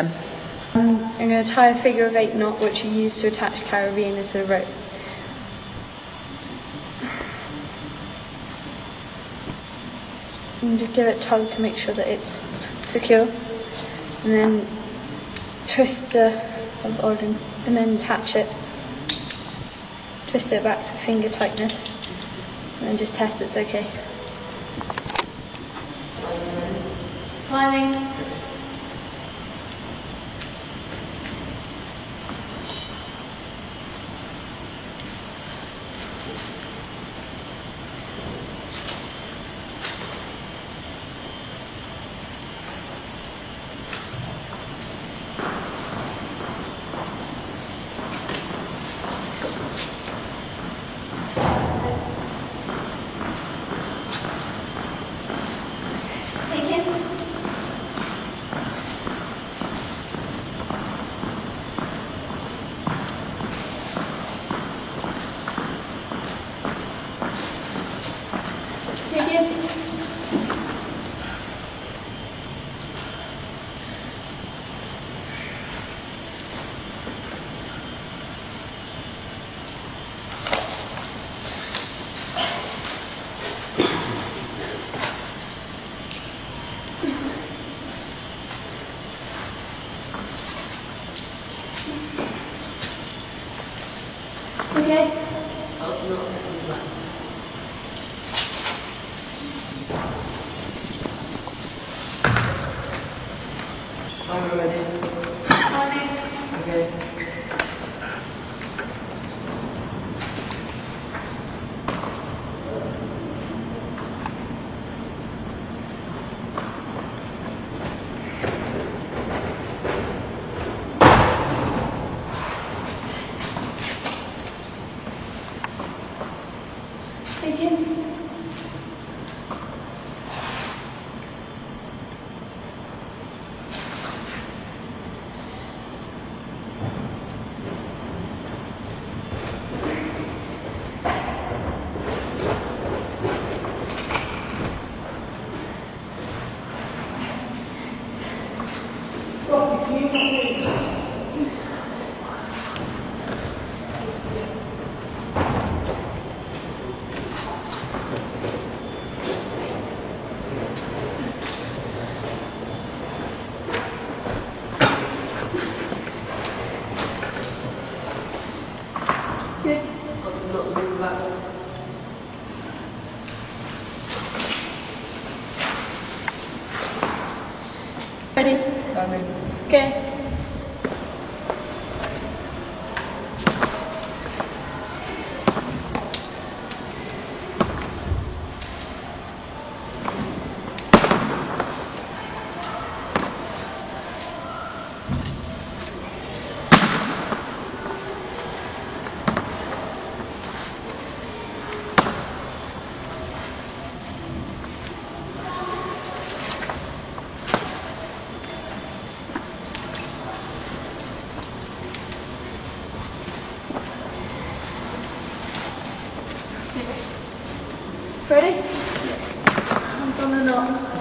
I'm going to tie a figure of 8 knot which you use to attach carabiner to the rope. And just give it a tug to make sure that it's secure, and then twist the organ and then attach it. Twist it back to finger tightness and then just test it's okay. Climbing. Okay. Are you ready? Okay. Good. Ready? Okay. Ready? I'm gonna knot.